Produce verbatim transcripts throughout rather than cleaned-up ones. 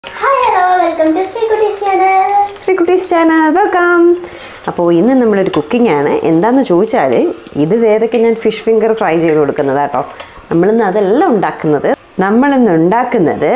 Hi, hello, welcome to Srikutti's channel. Srikutti's channel, welcome. അപ്പോൾ ഇന്ന് നമ്മളൊരു കുക്കിംഗ് ആണ്. എന്താണെന്ന് ചോദിച്ചാൽ ഇത് വേദയ്ക്ക് ഞാൻ ഫിഷ് ഫിംഗർ ഫ്രൈ ചെയ്ത് കൊടുക്കുന്നത് കേട്ടോ. നമ്മളിന്ന് അതല്ല ഉണ്ടാക്കുന്നത്. നമ്മളിന്ന് ഉണ്ടാക്കുന്നത്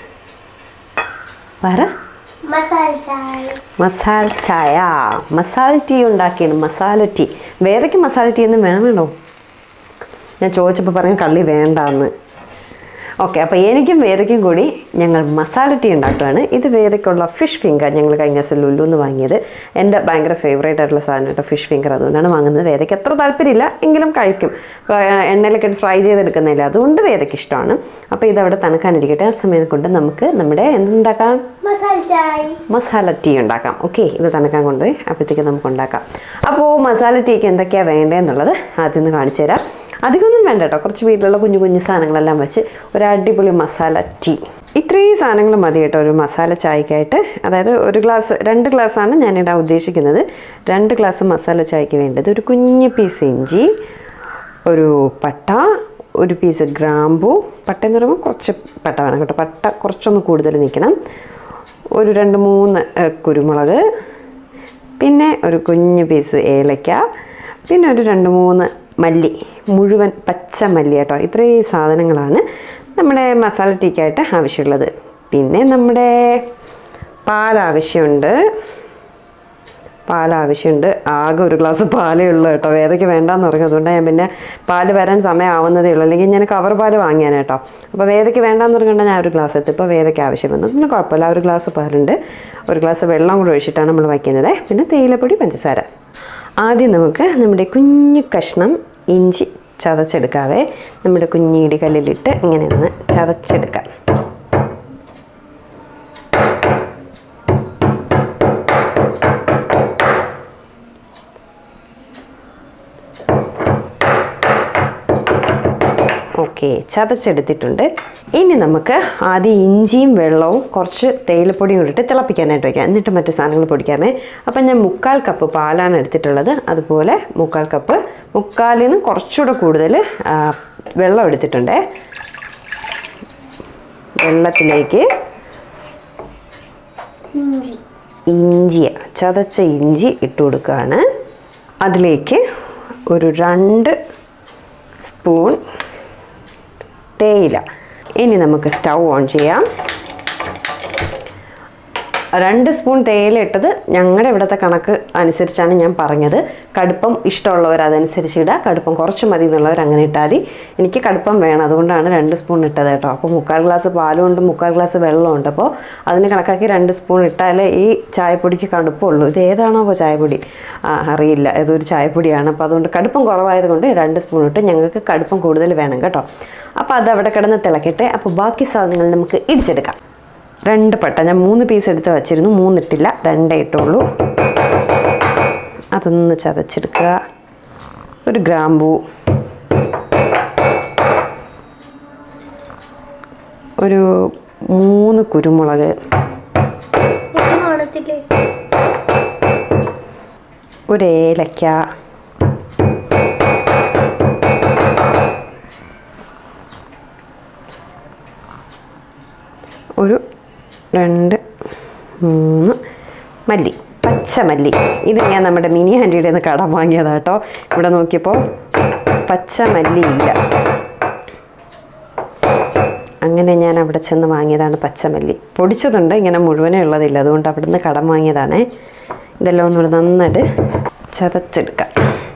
പറ മസാല ചായ. മസാല ചായ. മസാല ടീ ഉണ്ടാക്കിയാണ്. മസാല ടീ. വേദയ്ക്ക് മസാല ടീ ഒന്നും വേണമല്ലോ. ഞാൻ ചോദിച്ചപ്പോൾ പറഞ്ഞു കള്ളി വേണ്ടാന്ന്. ഓക്കെ, അപ്പോൾ എനിക്കും വേദയ്ക്കും കൂടി ഞങ്ങൾ മസാല ടീ ഉണ്ടാക്കുകയാണ്. ഇത് വേദയ്ക്കുള്ള ഫിഷ് ഫിംഗർ. ഞങ്ങൾ കഴിഞ്ഞ ദിവസം ലുലുന്ന് വാങ്ങിയത്. എൻ്റെ ഭയങ്കര ഫേവറേറ്റ് ആയിട്ടുള്ള സാധനം കേട്ടോ ഫിഷ് ഫിംഗർ. അതുകൊണ്ടാണ് വാങ്ങുന്നത്. വേദയ്ക്ക് അത്ര താല്പര്യമില്ല എങ്കിലും കഴിക്കും. എണ്ണയിലൊക്കെ ഫ്രൈ ചെയ്തെടുക്കുന്നില്ല, അതുകൊണ്ട് വേദയ്ക്ക് ഇഷ്ടമാണ്. അപ്പോൾ ഇതവിടെ തണുക്കാനിരിക്കട്ടെ. ആ സമയം കൊണ്ട് നമുക്ക് നമ്മുടെ എന്തുണ്ടാക്കാം? മസാല ചായ. മസാല ടീ ഉണ്ടാക്കാം. ഓക്കെ, ഇത് തണുക്കാൻ കൊണ്ടുപോയി അപ്പോഴത്തേക്ക് നമുക്ക് ഉണ്ടാക്കാം. അപ്പോൾ മസാല ടീക്ക് എന്തൊക്കെയാണ് വേണ്ടതെന്നുള്ളത് ആദ്യം ഒന്ന് കാണിച്ചു തരാം. അധികമൊന്നും വേണ്ട കേട്ടോ, കുറച്ച് വീട്ടിലുള്ള കുഞ്ഞു കുഞ്ഞു സാധനങ്ങളെല്ലാം വെച്ച് ഒരു അടിപൊളി മസാല ടീ. ഇത്രയും സാധനങ്ങൾ മതി കേട്ടോ ഒരു മസാല ചായക്കായിട്ട്. അതായത് ഒരു ഗ്ലാസ് രണ്ട് ഗ്ലാസ്സാണ് ഞാനിടാൻ ഉദ്ദേശിക്കുന്നത്. രണ്ട് ഗ്ലാസ് മസാല ചായക്ക് വേണ്ടത് ഒരു കുഞ്ഞ് പീസ് ഇഞ്ചി, ഒരു പട്ട, ഒരു പീസ് ഗ്രാമ്പൂ. പട്ട എന്ന് പറയുമ്പോൾ കുറച്ച് പട്ട വേണം കേട്ടോ, പട്ട കുറച്ചൊന്ന് കൂടുതൽ നിൽക്കണം. ഒരു രണ്ട് മൂന്ന് കുരുമുളക്, പിന്നെ ഒരു കുഞ്ഞ് പീസ് ഏലക്ക, പിന്നെ ഒരു രണ്ട് മൂന്ന് മല്ലി, മുഴുവൻ പച്ച മല്ലി കേട്ടോ. ഇത്രയും സാധനങ്ങളാണ് നമ്മുടെ മസാല ടീക്കായിട്ട് ആവശ്യമുള്ളത്. പിന്നെ നമ്മുടെ പാൽ ആവശ്യമുണ്ട്. പാൽ ആവശ്യമുണ്ട്. ആകെ ഒരു ഗ്ലാസ് പാലേ ഉള്ളൂ കേട്ടോ. വേദയ്ക്ക് വേണ്ടാന്ന് പറഞ്ഞു, അതുകൊണ്ടാണ് ഞാൻ പിന്നെ പാല് വരാൻ സമയമാവുന്നതേ ഉള്ളൂ. അല്ലെങ്കിൽ ഞാൻ കവർ പാൽ വാങ്ങിയാൻ കേട്ടോ. അപ്പോൾ വേദയ്ക്ക് വേണ്ടാന്ന് പറഞ്ഞുകൊണ്ട് ഞാൻ ഒരു ഗ്ലാസ് എത്തി. ഇപ്പോൾ വേദയ്ക്ക് ആവശ്യം വന്നത് പിന്നെ കുഴപ്പമില്ല. ഒരു ഗ്ലാസ് പാലുണ്ട്. ഒരു ഗ്ലാസ് വെള്ളം കൂടെ ഒഴിച്ചിട്ടാണ് നമ്മൾ വയ്ക്കുന്നത്. പിന്നെ തേയിലപ്പൊടി, പഞ്ചസാര. ആദ്യം നമുക്ക് നമ്മുടെ കുഞ്ഞു കഷ്ണം ഇഞ്ചി ചതച്ചെടുക്കാവേ. നമ്മുടെ കുഞ്ഞിടി കല്ലിലിട്ട് ഇങ്ങനെ ഒന്ന് ചതച്ചെടുക്കാം. ഓക്കെ, ചതച്ചെടുത്തിട്ടുണ്ട്. ഇനി നമുക്ക് ആദ്യം ഇഞ്ചിയും വെള്ളവും കുറച്ച് തേയിലപ്പൊടിയും കൂടിയിട്ട് തിളപ്പിക്കാനായിട്ട് വയ്ക്കാം. എന്നിട്ട് മറ്റു സാധനങ്ങൾ പൊടിക്കാമേ. അപ്പം ഞാൻ മുക്കാൽ കപ്പ് പാലാണ് എടുത്തിട്ടുള്ളത്. അതുപോലെ മുക്കാൽ കപ്പ് മുക്കാലിൽ നിന്ന് കുറച്ചുകൂടെ കൂടുതൽ വെള്ളം എടുത്തിട്ടുണ്ട്. വെള്ളത്തിലേക്ക് ഇഞ്ചി, ചതച്ച ഇഞ്ചി ഇട്ട് കൊടുക്കുകയാണ്. അതിലേക്ക് ഒരു രണ്ട് സ്പൂൺ തേയില. ഇനി നമുക്ക് സ്റ്റൗ ഓൺ ചെയ്യാം. രണ്ട് സ്പൂൺ തേയില ഇട്ടത് ഞങ്ങളുടെ ഇവിടുത്തെ കണക്ക് അനുസരിച്ചാണ് ഞാൻ പറഞ്ഞത്. കടുപ്പം ഇഷ്ടമുള്ളവർ അതനുസരിച്ച് ഇടുക. കടുപ്പം കുറച്ച് മതി എന്നുള്ളവർ അങ്ങനെ ഇട്ടാൽ മതി. എനിക്ക് കടുപ്പം വേണം, അതുകൊണ്ടാണ് രണ്ട് സ്പൂൺ ഇട്ടത് കേട്ടോ. അപ്പോൾ മുക്കാൽ ഗ്ലാസ് പാലും ഉണ്ട്, മുക്കാൽ ഗ്ലാസ് വെള്ളമുണ്ട്. അപ്പോൾ അതിന് കണക്കാക്കി രണ്ട് സ്പൂൺ ഇട്ടാലേ ഈ ചായപ്പൊടിക്ക് കടുപ്പമുള്ളൂ. ഇത് ഏതാണോ അപ്പോൾ ചായപ്പൊടി അറിയില്ല, ഇതൊരു ചായപ്പൊടിയാണ്. അപ്പോൾ അതുകൊണ്ട് കടുപ്പം കുറവായതുകൊണ്ട് രണ്ട് സ്പൂൺ ഇട്ട്. ഞങ്ങൾക്ക് കടുപ്പം കൂടുതൽ വേണം കേട്ടോ. അപ്പോൾ അത് അവിടെ കിടന്ന് തിളക്കട്ടെ. അപ്പോൾ ബാക്കി സാധനങ്ങൾ നമുക്ക് ഇടിച്ചെടുക്കാം. രണ്ട് പട്ട ഞാൻ മൂന്ന് പീസ് എടുത്ത് വച്ചിരുന്നു, മൂന്നിട്ടില്ല, രണ്ടേ ഇട്ടുള്ളൂ. അതൊന്ന് ചതച്ചെടുക്കുക. ഒരു ഗ്രാമ്പൂ, ഒരു മൂന്ന് കുരുമുളക്, ഒരു ഏലക്ക, ഒരു രണ്ട് മൂന്ന് മല്ലി, പച്ചമല്ലി. ഇത് ഞാൻ നമ്മുടെ മിനി ആൻറ്റിയുടെ നിന്ന് കടം വാങ്ങിയതാണ് കേട്ടോ. ഇവിടെ നോക്കിയപ്പോൾ പച്ചമല്ലി ഇല്ല, അങ്ങനെ ഞാൻ അവിടെ ചെന്ന് വാങ്ങിയതാണ് പച്ചമല്ലി. പൊടിച്ചതുണ്ട്, ഇങ്ങനെ മുഴുവനേ ഉള്ളതില്ല, അതുകൊണ്ട് അവിടെ നിന്ന് കടം വാങ്ങിയതാണ്. ഇതെല്ലാം ഒന്നുകൂടെ നന്നായിട്ട് ചതച്ചെടുക്കാം.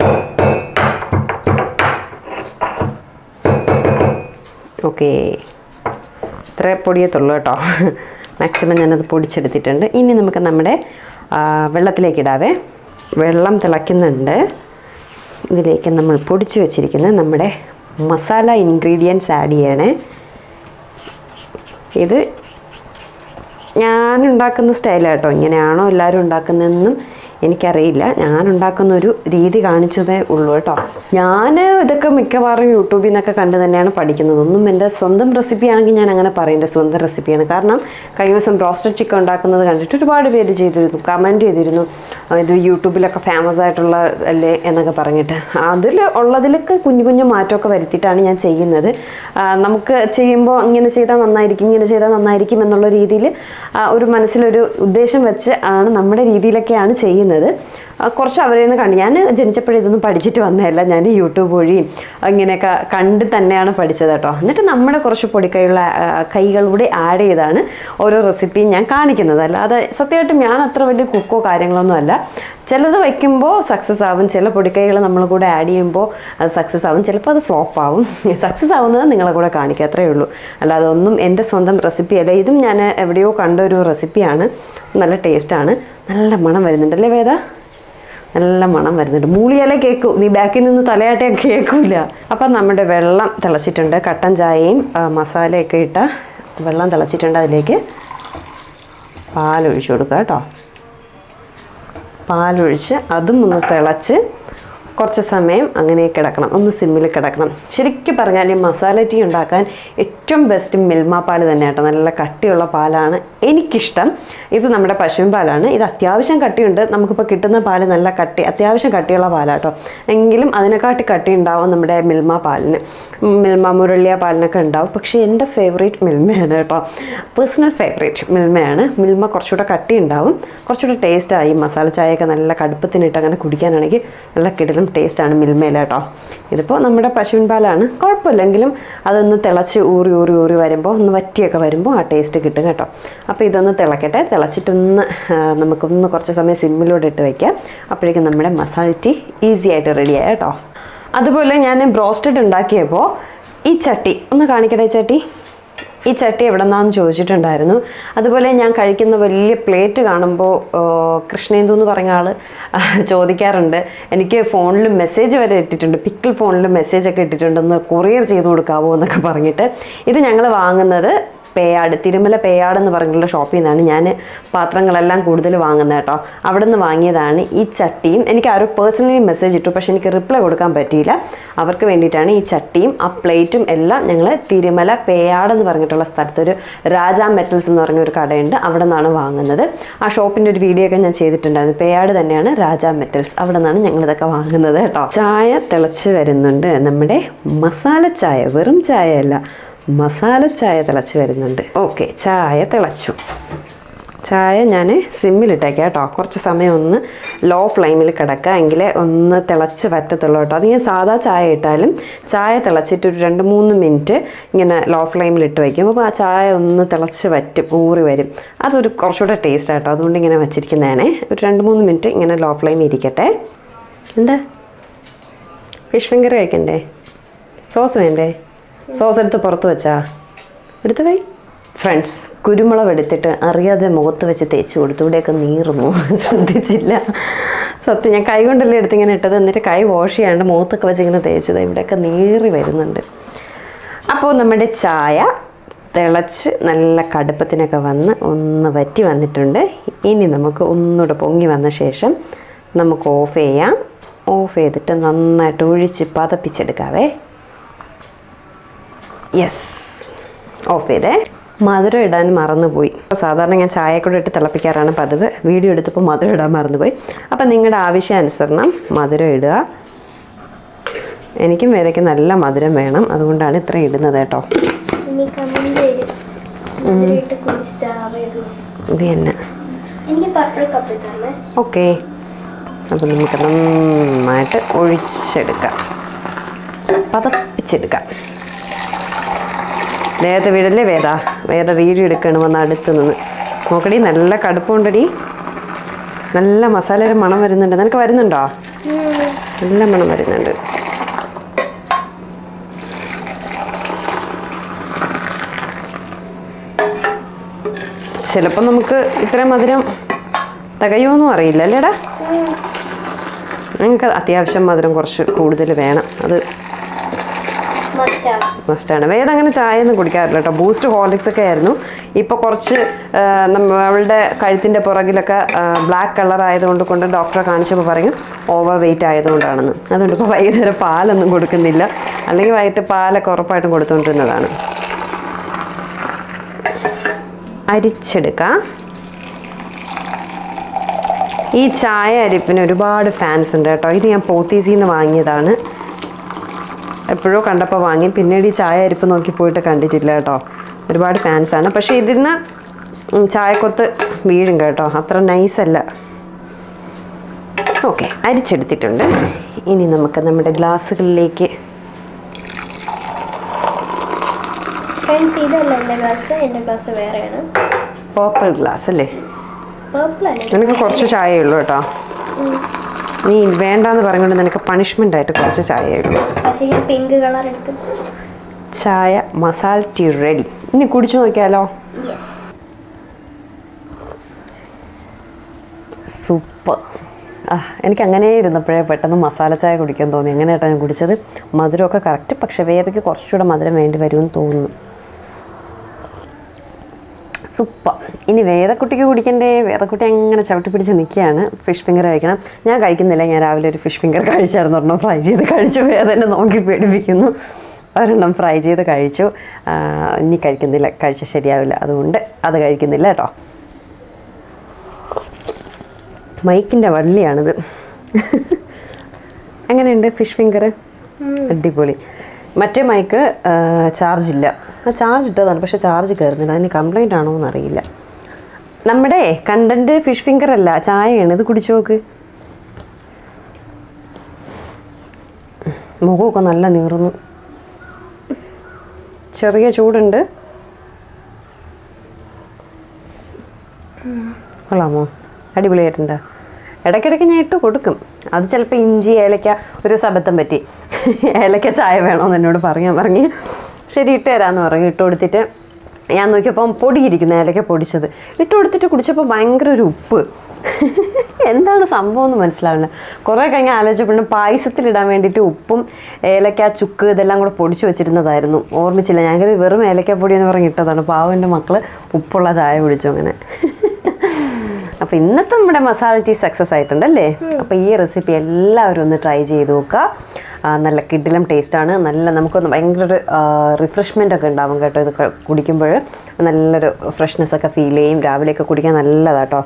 ഓക്കേ, ഇത്ര പൊടിയത്തുള്ളൂ കേട്ടോ. മാക്സിമം ഞാനത് പൊടിച്ചെടുത്തിട്ടുണ്ട്. ഇനി നമുക്ക് നമ്മുടെ വെള്ളത്തിലേക്ക് ഇടാവേ. വെള്ളം തിളയ്ക്കുന്നുണ്ട്. ഇതിലേക്ക് നമ്മൾ പൊടിച്ച് വെച്ചിരിക്കുന്ന നമ്മുടെ മസാല ഇൻഗ്രീഡിയൻറ്റ്സ് ആഡ് ചെയ്യണേ. ഇത് ഞാൻ ഉണ്ടാക്കുന്ന സ്റ്റൈലാണ് കേട്ടോ. ഇങ്ങനെയാണോ എല്ലാവരും ഉണ്ടാക്കുന്നതെന്നും എനിക്കറിയില്ല. ഞാൻ ഉണ്ടാക്കുന്നൊരു രീതി കാണിച്ചതേ ഉള്ളൂ കേട്ടോ. ഞാൻ ഇതൊക്കെ മിക്കവാറും യൂട്യൂബിൽ നിന്നൊക്കെ കണ്ട് തന്നെയാണ് പഠിക്കുന്നത്. ഒന്നും എൻ്റെ സ്വന്തം റെസിപ്പി ആണെങ്കിൽ ഞാൻ അങ്ങനെ പറയേണ്ട സ്വന്തം റെസിപ്പിയാണ്. കാരണം കഴിഞ്ഞ ദിവസം ബ്രോസ്റ്റഡ് ചിക്കൻ ഉണ്ടാക്കുന്നത് കണ്ടിട്ട് ഒരുപാട് പേര് ചെയ്തിരുന്നു, കമൻറ്റ് ചെയ്തിരുന്നു, ഇത് യൂട്യൂബിലൊക്കെ ഫേമസ് ആയിട്ടുള്ള അല്ലേ എന്നൊക്കെ പറഞ്ഞിട്ട്. അതിൽ ഉള്ളതിലൊക്കെ കുഞ്ഞു കുഞ്ഞു മാറ്റമൊക്കെ വരുത്തിയിട്ടാണ് ഞാൻ ചെയ്യുന്നത്. നമുക്ക് ചെയ്യുമ്പോൾ ഇങ്ങനെ ചെയ്താൽ നന്നായിരിക്കും, ഇങ്ങനെ ചെയ്താൽ നന്നായിരിക്കും എന്നുള്ള രീതിയിൽ ഒരു മനസ്സിലൊരു ഉദ്ദേശം വെച്ച് ആണ് നമ്മുടെ രീതിയിലൊക്കെയാണ് ചെയ്യുന്നത്. കുറച്ച് അവരിൽ നിന്ന് കണ്ട്, ഞാൻ ജനിച്ചപ്പോഴും ഇതൊന്നും പഠിച്ചിട്ട് വന്നതല്ല, ഞാൻ യൂട്യൂബ് വഴിയും ഇങ്ങനെയൊക്കെ കണ്ട് തന്നെയാണ് പഠിച്ചത് കേട്ടോ. എന്നിട്ട് നമ്മുടെ കുറച്ച് പൊടിക്കൈയുള്ള കൈകളൂടെ ആഡ് ചെയ്താണ് ഓരോ റെസിപ്പിയും ഞാൻ കാണിക്കുന്നത്. അല്ലാതെ സത്യമായിട്ടും ഞാൻ അത്ര വലിയ കുക്കോ കാര്യങ്ങളൊന്നും അല്ല. ചിലത് വയ്ക്കുമ്പോൾ സക്സസ് ആവും, ചില പൊടിക്കൈകൾ നമ്മൾ കൂടെ ആഡ് ചെയ്യുമ്പോൾ അത് സക്സസ് ആവും, ചിലപ്പോൾ അത് ഫ്ലോപ്പ് ആവും. സക്സസ് ആവുന്നത് നിങ്ങളെ കൂടെ കാണിക്കുക, അത്രയേ ഉള്ളൂ. അല്ലാതെ ഒന്നും എൻ്റെ സ്വന്തം റെസിപ്പി അല്ല. ഇതും ഞാൻ എവിടെയോ കണ്ട ഒരു റെസിപ്പിയാണ്. നല്ല ടേസ്റ്റാണ്, നല്ല മണം വരുന്നുണ്ടല്ലേ വേദ? നല്ല മണം വരുന്നുണ്ട്. മൂളിയാലേ കേൾക്കൂ, നീ ബാക്കിൽ നിന്ന് തലയാട്ടേ കേൾക്കൂല. അപ്പം നമ്മുടെ വെള്ളം തിളച്ചിട്ടുണ്ട്. കട്ടൻ ചായയും മസാലയൊക്കെ ഇട്ട വെള്ളം തിളച്ചിട്ടുണ്ട്. അതിലേക്ക് പാലൊഴിച്ച് കൊടുക്കുക കേട്ടോ. പാലൊഴിച്ച് അതും ഒന്ന് തിളച്ച് കുറച്ച് സമയം അങ്ങനെ കിടക്കണം, ഒന്ന് സിമ്മിൽ കിടക്കണം. ശരിക്കും പറഞ്ഞാൽ മസാല ടീ ഉണ്ടാക്കാൻ ഏറ്റവും ബെസ്റ്റ് മിൽമ പാൽ തന്നെ കേട്ടോ. നല്ല കട്ടിയുള്ള പാലാണ് എനിക്കിഷ്ടം. ഇത് നമ്മുടെ പശുവിൻ പാലാണ്. ഇത് അത്യാവശ്യം കട്ടിയുണ്ട്. നമുക്കിപ്പോൾ കിട്ടുന്ന പാല് നല്ല കട്ടി, അത്യാവശ്യം കട്ടിയുള്ള പാലാട്ടോ. എങ്കിലും അതിനെക്കാട്ടി കട്ടി ഉണ്ടാവും നമ്മുടെ മിൽമ പാലിന്, മിൽമ മുരളിയ പാലിനൊക്കെ ഉണ്ടാവും. പക്ഷേ എൻ്റെ ഫേവറേറ്റ് മിൽമയാണ് കേട്ടോ. Personal favourite മിൽമയാണ്. മിൽമ കുറച്ചുകൂടെ കട്ടി ഉണ്ടാവും, കുറച്ചുകൂടെ ടേസ്റ്റായി. മസാല ചായയൊക്കെ നല്ല കടുപ്പത്തിനിട്ട് അങ്ങനെ കുടിക്കാനാണെങ്കിൽ നല്ല കിടലും ടേസ്റ്റാണ് മിൽമയിൽ കേട്ടോ. ഇതിപ്പോൾ നമ്മുടെ പശുവിൻ പാലാണ്, കുഴപ്പമില്ലെങ്കിലും അതൊന്ന് തിളച്ച് ഊറി ഊറി ഊറി വരുമ്പോൾ ഒന്ന് വറ്റിയൊക്കെ വരുമ്പോൾ ആ ടേസ്റ്റ് കിട്ടും കേട്ടോ. അപ്പോൾ ഇതൊന്ന് തിളക്കട്ടെ. തിളച്ചിട്ടൊന്ന് നമുക്കൊന്ന് കുറച്ച് സമയം സിമ്മിലൂടെ ഇട്ട് വയ്ക്കാം. അപ്പോഴേക്കും നമ്മുടെ മസാല ടീ ഈസി ആയിട്ട് റെഡിയായി കേട്ടോ. അതുപോലെ ഞാൻ ബ്രോസ്റ്റഡ് ഉണ്ടാക്കിയപ്പോൾ ഈ ചട്ടി ഒന്ന് കാണിക്കട്ടെ. ചട്ടി ഈ ചട്ടി എവിടെ നിന്നാന്ന് ചോദിച്ചിട്ടുണ്ടായിരുന്നു. അതുപോലെ ഞാൻ കഴിക്കുന്ന വലിയ പ്ലേറ്റ് കാണുമ്പോൾ കൃഷ്ണേന്ദു എന്ന് പറഞ്ഞ ആൾ ചോദിക്കാറുണ്ട്. എനിക്ക് ഫോണിൽ മെസ്സേജ് വരെ ഇട്ടിട്ടുണ്ട്, പിക്കിൾ ഫോണിൽ മെസ്സേജൊക്കെ ഇട്ടിട്ടുണ്ട്, ഒന്ന് കൊറിയർ ചെയ്ത് കൊടുക്കാവോ എന്നൊക്കെ പറഞ്ഞിട്ട്. ഇത് ഞങ്ങൾ വാങ്ങുന്നത് പേയാട്, തിരുമല പേയാട് എന്ന് പറഞ്ഞിട്ടുള്ള ഷോപ്പിൽ നിന്നാണ് ഞാൻ പാത്രങ്ങളെല്ലാം കൂടുതൽ വാങ്ങുന്നത് കേട്ടോ. അവിടെ നിന്ന് വാങ്ങിയതാണ് ഈ ചട്ടിയും. എനിക്ക് ആരോ പേഴ്സണലി മെസ്സേജ് ഇട്ടു, പക്ഷേ എനിക്ക് റിപ്ലൈ കൊടുക്കാൻ പറ്റിയില്ല. അവർക്ക് വേണ്ടിയിട്ടാണ് ഈ ചട്ടിയും ആ പ്ലേറ്റും എല്ലാം ഞങ്ങൾ തിരുമല പേയാട് എന്ന് പറഞ്ഞിട്ടുള്ള സ്ഥലത്തൊരു രാജാ മെറ്റൽസ് എന്ന് പറഞ്ഞൊരു കടയുണ്ട്, അവിടെ നിന്നാണ് വാങ്ങുന്നത്. ആ ഷോപ്പിൻ്റെ ഒരു വീഡിയോ ഒക്കെ ഞാൻ ചെയ്തിട്ടുണ്ടായിരുന്നു. പേയാട് തന്നെയാണ് രാജാ മെറ്റൽസ്, അവിടെ നിന്നാണ് ഞങ്ങളിതൊക്കെ വാങ്ങുന്നത് കേട്ടോ. ചായ തിളച്ച് വരുന്നുണ്ട്. നമ്മുടെ മസാല ചായ, വെറും ചായ അല്ല, മസാല ചായ തിളച്ച് വരുന്നുണ്ട്. ഓക്കെ, ചായ തിളച്ചു. ചായ ഞാൻ സിമ്മിലിട്ടേക്കാം കേട്ടോ. കുറച്ച് സമയം ഒന്ന് ലോ ഫ്ലെയിമിൽ കിടക്കുക, എങ്കിലേ ഒന്ന് തിളച്ച് വറ്റത്തുള്ളൂ കേട്ടോ. അത് ഞാൻ സാധാ ചായ ഇട്ടാലും ചായ തിളച്ചിട്ട് ഒരു രണ്ട് മൂന്ന് മിനിറ്റ് ഇങ്ങനെ ലോ ഫ്ലെയിമിലിട്ട് വയ്ക്കും. അപ്പോൾ ആ ചായ ഒന്ന് തിളച്ച് വറ്റും, ഊറി വരും. അതൊരു കുറച്ചുകൂടെ ടേസ്റ്റ് ആട്ടോ. അതുകൊണ്ട് ഇങ്ങനെ വെച്ചിരിക്കുന്നതാണേ. ഒരു രണ്ട് മൂന്ന് മിനിറ്റ് ഇങ്ങനെ ലോ ഫ്ലെയിമിൽ ഇരിക്കട്ടെ. എന്താ ഫിഷ് ഫിംഗർ കഴിക്കണ്ടേ? സോസ് വേണ്ടേ? സോസ് എടുത്ത് പുറത്ത് വെച്ചാ എടുത്ത് പോയി. ഫ്രണ്ട്സ്, കുരുമുളക് എടുത്തിട്ട് അറിയാതെ മുഖത്ത് വെച്ച് തേച്ച് കൊടുത്തു. ഇവിടെയൊക്കെ നീറുന്നു, ശ്രദ്ധിച്ചില്ല. സത്യം, ഞാൻ കൈ കൊണ്ടല്ലേ എടുത്തിങ്ങനെ ഇട്ടത്. എന്നിട്ട് കൈ വാഷ് ചെയ്യാണ്ട് മുഖത്തൊക്കെ വെച്ച് ഇങ്ങനെ തേച്ചത്. ഇവിടെയൊക്കെ നീറി വരുന്നുണ്ട്. അപ്പോൾ നമ്മുടെ ചായ തിളച്ച് നല്ല കടുപ്പത്തിനൊക്കെ വന്ന് ഒന്ന് വറ്റി വന്നിട്ടുണ്ട്. ഇനി നമുക്ക് ഒന്നുകൂടെ പൊങ്ങി വന്ന ശേഷം നമുക്ക് ഓഫ് ചെയ്യാം. ഓഫ് ചെയ്തിട്ട് നന്നായിട്ട് ഒഴിച്ച് പതപ്പിച്ചെടുക്കാവേ. യെസ്, ഓഫ് ചെയ്തേ. മധുരം ഇടാൻ മറന്നുപോയി. സാധാരണ ഞാൻ ചായ കൂടെ ഇട്ട് തിളപ്പിക്കാറാണ് പതിവ്. വീഡിയോ എടുത്തപ്പോൾ മധുരം ഇടാൻ മറന്നുപോയി. അപ്പം നിങ്ങളുടെ ആവശ്യാനുസരണം മധുരം ഇടുക. എനിക്കും വേദയ്ക്ക് നല്ല മധുരം വേണം, അതുകൊണ്ടാണ് ഇത്ര ഇടുന്നത് കേട്ടോ. ഇത് തന്നെ. ഓക്കെ, അപ്പം നമുക്ക് നന്നായിട്ട് ഒഴിച്ചെടുക്കാം, പതപ്പിച്ചെടുക്കാം. വേദ വീടല്ലേ വേദ? വേദ വീഡിയോ എടുക്കണം വന്ന് അടുത്ത് നിന്ന് നോക്കടി. നല്ല കടുപ്പമുണ്ടടി, നല്ല മസാലയുടെ മണം വരുന്നുണ്ട്. നിനക്ക് വരുന്നുണ്ടോ? നല്ല മണം വരുന്നുണ്ട്. ചിലപ്പോൾ നമുക്ക് ഇത്രയും മധുരം തികയുമൊന്നും അറിയില്ല അല്ലേടാ? ഞങ്ങൾക്ക് അത്യാവശ്യം മധുരം കുറച്ച് കൂടുതൽ വേണം. അത് മസ്റ്റാണ്. വേദ അങ്ങനെ ചായ ഒന്നും കുടിക്കാറില്ല കേട്ടോ. ബൂസ്റ്റ് ഹോർലിക്സ് ഒക്കെ ആയിരുന്നു. ഇപ്പോൾ കുറച്ച് അവളുടെ കഴുത്തിൻ്റെ പുറകിലൊക്കെ ബ്ലാക്ക് കളർ ആയതുകൊണ്ട് കൊണ്ട് ഡോക്ടറെ കാണിച്ചപ്പോൾ പറയും ഓവർ വെയിറ്റ് ആയതുകൊണ്ടാണെന്ന്. അതുകൊണ്ട് ഇപ്പോൾ വൈകുന്നേരം പാലൊന്നും കൊടുക്കുന്നില്ല. അല്ലെങ്കിൽ വൈകിട്ട് പാലൊക്കെ ഉറപ്പായിട്ടും കൊടുത്തുകൊണ്ടിരുന്നതാണ്. അരിച്ചെടുക്കാം. ഈ ചായ അരിപ്പിന് ഒരുപാട് ഫാൻസ് ഉണ്ട് കേട്ടോ. ഇത് ഞാൻ പോത്തീസിൽ നിന്ന് വാങ്ങിയതാണ്. എപ്പോഴോ കണ്ടപ്പോൾ വാങ്ങി. പിന്നീട് ഈ ചായ അരിപ്പ് നോക്കി പോയിട്ട് കണ്ടിട്ടില്ല കേട്ടോ. ഒരുപാട് ഫാൻസാണ്. പക്ഷേ ഇതിന്ന് ചായക്കൊത്ത് വീഴും കേട്ടോ. അത്ര നൈസല്ല. ഓക്കെ, അരിച്ചെടുത്തിട്ടുണ്ട്. ഇനി നമുക്ക് നമ്മുടെ ഗ്ലാസ്സുകളിലേക്ക് പേർപ്പിൾ ഗ്ലാസ് അല്ലേ? നിനക്ക് കുറച്ച് ചായയേ ഉള്ളൂ കേട്ടോ. നീ വേണ്ടാന്ന് പറഞ്ഞുകൊണ്ട് നിനക്ക് പണിഷ്മെന്റ് ആയിട്ട് കുറച്ച് ചായയേ ഉള്ളൂ. പിങ്ക് കളർ എടുക്കും. ചായ മസാല ടീ റെഡി. ഇനി കുടിച്ചു നോക്കിയാലോ? സൂപ്പർ. ആ, എനിക്ക് അങ്ങനെ ഇരുന്നപ്പോഴേ പെട്ടെന്ന് മസാല ചായ കുടിക്കാൻ തോന്നി. അങ്ങനെയായിട്ടാണ് ഞാൻ കുടിച്ചത്. മധുരമൊക്കെ കറക്റ്റ്. പക്ഷെ വേദയ്ക്ക് കുറച്ചുകൂടെ മധുരം വേണ്ടി വരുമെന്ന് തോന്നുന്നു. സൂപ്പർ. ഇനി വേദക്കുട്ടിക്ക് കുടിക്കണ്ടേ? വേദക്കുട്ടി അങ്ങനെ ചവിട്ടി പിടിച്ച് നിൽക്കുകയാണ്. ഫിഷ് ഫിംഗർ കഴിക്കണം. ഞാൻ കഴിക്കുന്നില്ല. ഞാൻ രാവിലെ ഒരു ഫിഷ് ഫിംഗർ കഴിച്ചായിരുന്നു. ഒരെണ്ണം ഫ്രൈ ചെയ്ത് കഴിച്ചു. വേദനെ നോക്കി പേടിപ്പിക്കുന്നു. ഒരെണ്ണം ഫ്രൈ ചെയ്ത് കഴിച്ചു. ഇനി കഴിക്കുന്നില്ല. കഴിച്ച ശരിയാവില്ല. അതുകൊണ്ട് അത് കഴിക്കുന്നില്ല കേട്ടോ. മൈക്കിൻ്റെ വള്ളിയാണിത്. എങ്ങനെയുണ്ട് ഫിഷ് ഫിംഗർ? അടിപൊളി. മറ്റേ മൈക്ക് ചാർജ് ഇല്ല. ആ ചാർജ് ഇട്ടതാണ്. പക്ഷേ ചാർജ് കയറുന്നില്ല. അതിന് കംപ്ലൈൻ്റ് ആണോ എന്നറിയില്ല. നമ്മുടെ കണ്ടൻറ്റ് ഫിഷ് ഫിംഗർ അല്ല, ചായയാണ്. ഇത് കുടിച്ചു നോക്ക്. മുഖമൊക്കെ നല്ല നീറുന്നു. ചെറിയ ചൂടുണ്ട്. കൊള്ളാമോ? അടിപൊളിയായിട്ടുണ്ട്. ഇടയ്ക്കിടയ്ക്ക് ഞാൻ ഇട്ട് കൊടുക്കും. അത് ചിലപ്പോൾ ഇഞ്ചി ഏലക്ക ഒരു സബദ്ധം പറ്റി ഏലക്ക ചായ വേണമെന്ന് എന്നോട് പറയാൻ പറഞ്ഞ് ശരി ഇട്ട് തരാമെന്ന് പറഞ്ഞു. ഇട്ട് കൊടുത്തിട്ട് ഞാൻ നോക്കിയപ്പം പൊടിയിരിക്കുന്നു. ഏലക്ക പൊടിച്ചത് ഇട്ട് കൊടുത്തിട്ട് കുടിച്ചപ്പോൾ ഭയങ്കര ഒരു ഉപ്പ്. എന്താണ് സംഭവം എന്ന് മനസ്സിലാവില്ല. കുറേ കഴിഞ്ഞ് ആലോചിച്ചപ്പോൾ പായസത്തിലിടാൻ വേണ്ടിയിട്ട് ഉപ്പും ഏലക്ക ചുക്ക് ഇതെല്ലാം കൂടെ പൊടിച്ചു വെച്ചിരുന്നതായിരുന്നു. ഓർമ്മിച്ചില്ല. ഞങ്ങൾ വെറും ഏലക്കപ്പൊടി എന്ന് പറഞ്ഞ് ഇട്ടതാണ്. പാവം എൻ്റെ മക്കൾ ഉപ്പുള്ള ചായ കുടിച്ചു അങ്ങനെ. അപ്പോൾ ഇന്നത്തെ നമ്മുടെ മസാല ടീ സക്സസ് ആയിട്ടുണ്ടല്ലേ? അപ്പോൾ ഈ റെസിപ്പി എല്ലാവരും ഒന്ന് ട്രൈ ചെയ്ത് നോക്കുക. നല്ല കിഡിലും ടേസ്റ്റാണ്. നല്ല നമുക്കൊന്ന് ഭയങ്കര ഒരു റിഫ്രഷ്മെൻ്റ് ഒക്കെ ഉണ്ടാവും കേട്ടോ. ഇത് കുടിക്കുമ്പോൾ നല്ലൊരു ഫ്രഷ്നെസ് ഒക്കെ ഫീൽ ചെയ്യും. രാവിലെയൊക്കെ കുടിക്കാൻ നല്ലതാട്ടോ.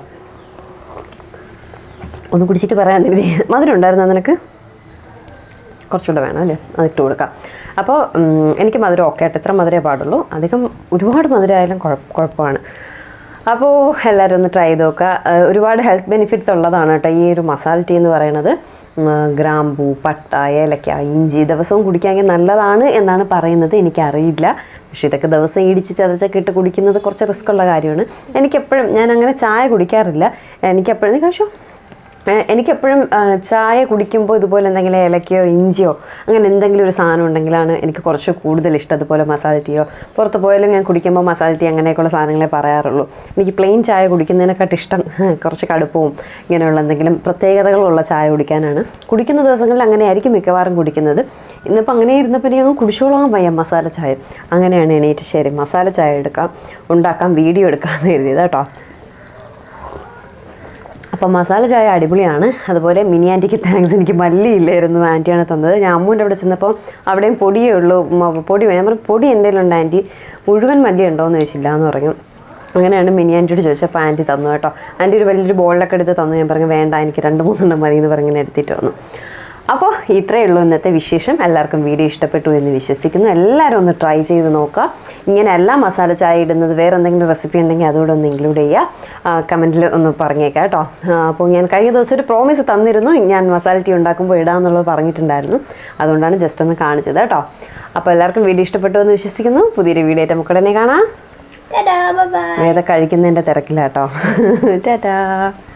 ഒന്ന് കുടിച്ചിട്ട് പറയാൻ മധുരം ഉണ്ടായിരുന്നോ നിനക്ക്? കുറച്ചുകൂടെ വേണം അല്ലേ? അതിട്ട് കൊടുക്കാം. അപ്പോൾ എനിക്ക് മധുരം ഓക്കെ ആയിട്ട് ഇത്ര മധുരമേ പാടുള്ളൂ. അധികം ഒരുപാട് മധുരമായാലും കുഴപ്പമാണ്. അപ്പോൾ എല്ലാവരും ഒന്ന് ട്രൈ ചെയ്ത് നോക്കുക. ഒരുപാട് ഹെൽത്ത് ബെനിഫിറ്റ്സ് ഉള്ളതാണ് കേട്ടോ ഈ ഒരു മസാല ടീ എന്ന് പറയുന്നത്. ഗ്രാമ്പൂ, പട്ട, ഏലക്ക, ഇഞ്ചി ദിവസവും കുടിക്കാമെങ്കിൽ നല്ലതാണ് എന്നാണ് പറയുന്നത്. എനിക്കറിയില്ല. പക്ഷേ ഇതൊക്കെ ദിവസം ഇടിച്ച് ചതച്ചൊക്കെ ഇട്ട് കുടിക്കുന്നത് കുറച്ച് റിസ്ക് ഉള്ള കാര്യമാണ്. എനിക്കെപ്പോഴും ഞാൻ അങ്ങനെ ചായ കുടിക്കാറില്ല. എനിക്കെപ്പോഴും നീ കഴിച്ചോ എനിക്കെപ്പോഴും ചായ കുടിക്കുമ്പോൾ ഇതുപോലെ എന്തെങ്കിലും ഏലക്കയോ ഇഞ്ചിയോ അങ്ങനെ എന്തെങ്കിലും ഒരു സാധനം ഉണ്ടെങ്കിലാണ് എനിക്ക് കുറച്ച് കൂടുതൽ ഇഷ്ടം. അതുപോലെ മസാല ടീയോ പുറത്ത് പോയാലും ഞാൻ കുടിക്കുമ്പോൾ മസാല ടീ അങ്ങനെയൊക്കെയുള്ള സാധനങ്ങളെ പറയാറുള്ളൂ. എനിക്ക് പ്ലെയിൻ ചായ കുടിക്കുന്നതിനെക്കാട്ട് ഇഷ്ടം കുറച്ച് കടുപ്പവും ഇങ്ങനെയുള്ള എന്തെങ്കിലും പ്രത്യേകതകളുള്ള ചായ കുടിക്കാനാണ്. കുടിക്കുന്ന ദിവസങ്ങളിൽ അങ്ങനെയായിരിക്കും മിക്കവാറും കുടിക്കുന്നത്. ഇന്നിപ്പോൾ അങ്ങനെ ഇരുന്നപ്പോൾ ഞങ്ങൾ കുടിച്ചോളാൻ വയ്യ മസാല ചായ. അങ്ങനെയാണ് എണീറ്റ് ശരി മസാല ചായ എടുക്കാം ഉണ്ടാക്കാം വീഡിയോ എടുക്കാമെന്ന് കരുതിയത് കേട്ടോ. അപ്പം മസാല ചായ അടിപൊളിയാണ്. അതുപോലെ മിനി ആൻറ്റിക്ക് താങ്ക്സ്. എനിക്ക് മല്ലിയില്ലായിരുന്നു, ആൻറ്റിയാണ് തന്നത്. ഞാൻ അമ്മൂൻ്റെ അവിടെ ചെന്നപ്പോൾ അവിടെയും പൊടിയേ ഉള്ളൂ. പൊടി വേണം. ഞാൻ പറഞ്ഞു പൊടി എന്തെങ്കിലും ആൻറ്റി മുഴുവൻ മല്ലി ഉണ്ടോ എന്ന് ചോദിച്ചില്ല എന്ന് പറഞ്ഞു. അങ്ങനെയാണ് മിനി ആൻറ്റിയോട് ചോദിച്ചപ്പോൾ ആൻറ്റി തന്നു കേട്ടോ. ആൻറ്റി ഒരു വലിയൊരു ബോളിലൊക്കെ എടുത്ത് തന്നു. ഞാൻ പറഞ്ഞു വേണ്ട എനിക്ക് രണ്ട് മൂന്നെണ്ണം മതി എന്ന് പറഞ്ഞിങ്ങനെ എടുത്തിട്ട് വന്നു. അപ്പോൾ ഇത്രയേ ഉള്ളൂ ഇന്നത്തെ വിശേഷം. എല്ലാവർക്കും വീഡിയോ ഇഷ്ടപ്പെട്ടു എന്ന് വിശ്വസിക്കുന്നു. എല്ലാവരും ഒന്ന് ട്രൈ ചെയ്ത് നോക്കുക. ഇങ്ങനെ എല്ലാ മസാല ചായ ഇടുന്നത് വേറെ എന്തെങ്കിലും റെസിപ്പി ഉണ്ടെങ്കിൽ അതുകൂടെ ഒന്ന് ഇൻക്ലൂഡ് ചെയ്യുക. കമൻറ്റിൽ ഒന്ന് പറഞ്ഞേക്കാം കേട്ടോ. അപ്പോൾ ഞാൻ കഴിഞ്ഞ ദിവസം ഒരു പ്രോമിസ് തന്നിരുന്നു, ഞാൻ മസാല ടീ ഉണ്ടാക്കുമ്പോൾ ഇടാമെന്നുള്ളത് പറഞ്ഞിട്ടുണ്ടായിരുന്നു. അതുകൊണ്ടാണ് ജസ്റ്റ് ഒന്ന് കാണിച്ചത് കേട്ടോ. അപ്പോൾ എല്ലാവർക്കും വീഡിയോ ഇഷ്ടപ്പെട്ടു എന്ന് വിശ്വസിക്കുന്നു. പുതിയൊരു വീഡിയോ ആയിട്ട് നമുക്ക് ഉടനെ കാണാം. വേദ കഴിക്കുന്നതിൻ്റെ തിരക്കില്ല കേട്ടോ. ടാറ്റാ.